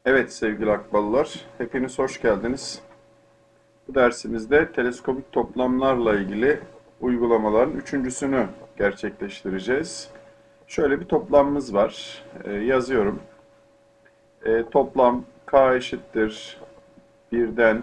Evet sevgili Akballılar, hepiniz hoş geldiniz. Bu dersimizde teleskopik toplamlarla ilgili uygulamaların üçüncüsünü gerçekleştireceğiz. Şöyle bir toplamımız var. Yazıyorum. Toplam k eşittir 1'den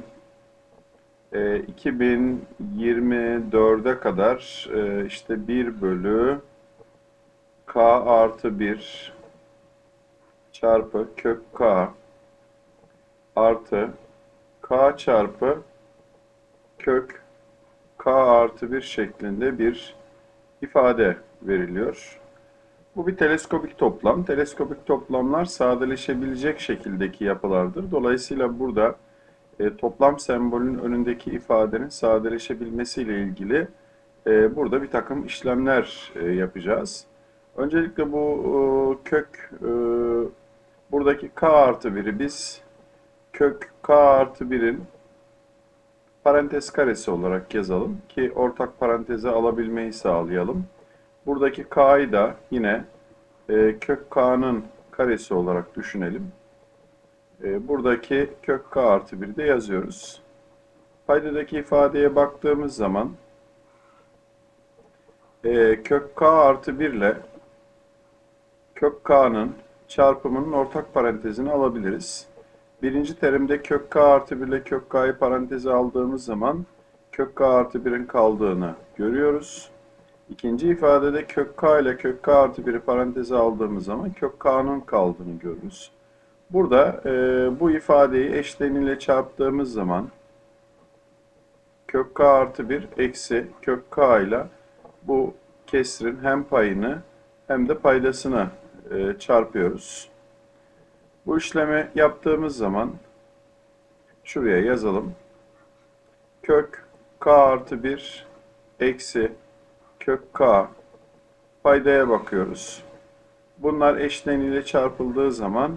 2024'e kadar işte 1 bölü k artı 1 çarpı kök k artı k çarpı kök k artı 1 şeklinde bir ifade veriliyor. Bu bir teleskopik toplam. Teleskopik toplamlar sadeleşebilecek şekildeki yapılardır. Dolayısıyla burada toplam sembolünün önündeki ifadenin sadeleşebilmesiyle ilgili burada bir takım işlemler yapacağız. Öncelikle bu buradaki k artı 1'i biz kök k artı 1'in parantez karesi olarak yazalım ki ortak paranteze alabilmeyi sağlayalım. Buradaki k'yı da yine kök k'nın karesi olarak düşünelim. Buradaki kök k artı 1'i de yazıyoruz. Paydadaki ifadeye baktığımız zaman kök k artı 1 ile kök k'nın çarpımının ortak parantezini alabiliriz. Birinci terimde kök k artı 1 ile kök k'yı paranteze aldığımız zaman kök k artı 1'in kaldığını görüyoruz. İkinci ifadede kök k ile kök k artı 1'i paranteze aldığımız zaman kök k'nın kaldığını görürüz. Burada bu ifadeyi eşleniyle çarptığımız zaman kök k artı 1 eksi kök k ile bu kesrin hem payını hem de paydasını çarpıyoruz. Bu işlemi yaptığımız zaman şuraya yazalım. Kök k artı 1 eksi kök k paydaya bakıyoruz. Bunlar eşleniyle çarpıldığı zaman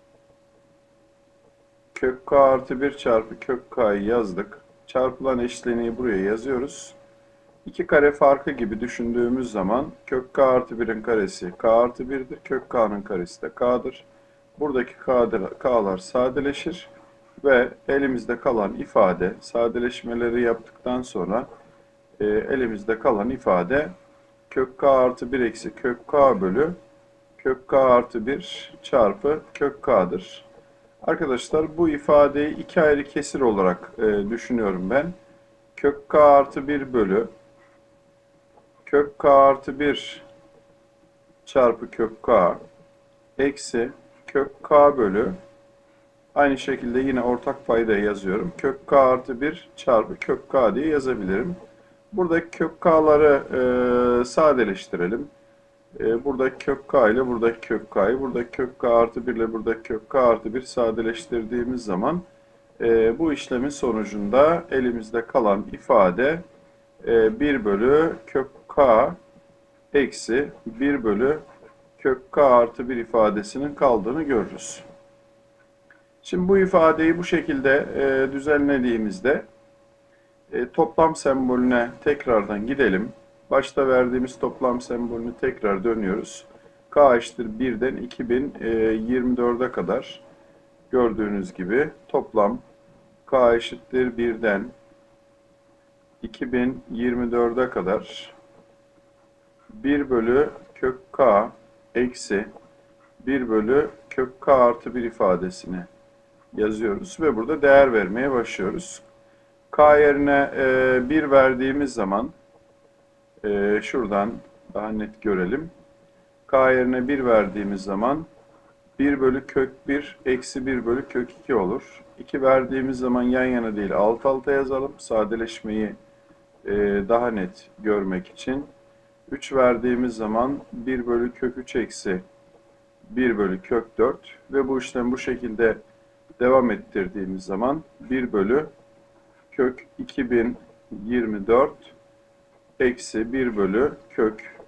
kök k artı 1 çarpı kök k'yı yazdık. Çarpılan eşleniği buraya yazıyoruz. İki kare farkı gibi düşündüğümüz zaman kök k artı 1'in karesi k artı 1'dir. Kök k'nın karesi de k'dır. Buradaki k'lar sadeleşir ve elimizde kalan ifade sadeleşmeleri yaptıktan sonra elimizde kalan ifade kök k artı 1 eksi kök k bölü kök k artı 1 çarpı kök k'dır. Arkadaşlar bu ifadeyi iki ayrı kesir olarak düşünüyorum ben. Kök k artı 1 bölü kök k artı 1 çarpı kök k eksi kök k bölü aynı şekilde yine ortak paydayı yazıyorum. Kök k artı 1 çarpı kök k diye yazabilirim. Buradaki kök k'ları sadeleştirelim. Buradaki kök k ile buradaki kök k'yı, buradaki kök k artı 1 ile buradaki kök k artı 1 sadeleştirdiğimiz zaman bu işlemin sonucunda elimizde kalan ifade 1 bölü kök k eksi 1 bölü kök k artı 1 ifadesinin kaldığını görürüz. Şimdi bu ifadeyi bu şekilde düzenlediğimizde toplam sembolüne tekrardan gidelim. Başta verdiğimiz toplam sembolünü tekrar dönüyoruz. K eşittir 1'den 2024'e kadar gördüğünüz gibi toplam K eşittir 1'den 2024'e kadar 1 bölü kök K eksi 1 bölü kök K artı 1 ifadesini yazıyoruz ve burada değer vermeye başlıyoruz. K yerine 1 verdiğimiz zaman şuradan daha net görelim. K yerine 1 verdiğimiz zaman 1 bölü kök 1 eksi 1 bölü kök 2 olur. 2 verdiğimiz zaman yan yana değil alt alta yazalım. Sadeleşmeyi daha net görmek için. 3 verdiğimiz zaman 1 bölü kök 3 eksi 1 bölü kök 4 ve bu işlemi bu şekilde devam ettirdiğimiz zaman 1 bölü kök 2024 eksi 1 bölü kök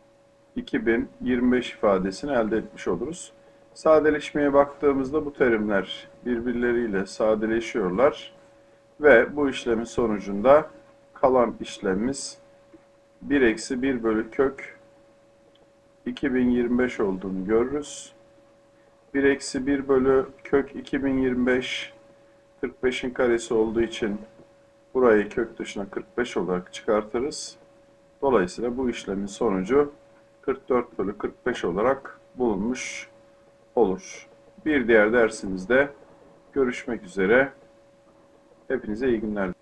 2025 ifadesini elde etmiş oluruz. Sadeleşmeye baktığımızda bu terimler birbirleriyle sadeleşiyorlar ve bu işlemin sonucunda kalan işlemimiz 1 eksi 1 bölü kök 2025 olduğunu görürüz. 1 eksi 1 bölü kök 2025 45'in karesi olduğu için burayı kök dışına 45 olarak çıkartırız. Dolayısıyla bu işlemin sonucu 44 bölü 45 olarak bulunmuş olur. Bir diğer dersimizde görüşmek üzere. Hepinize iyi günler.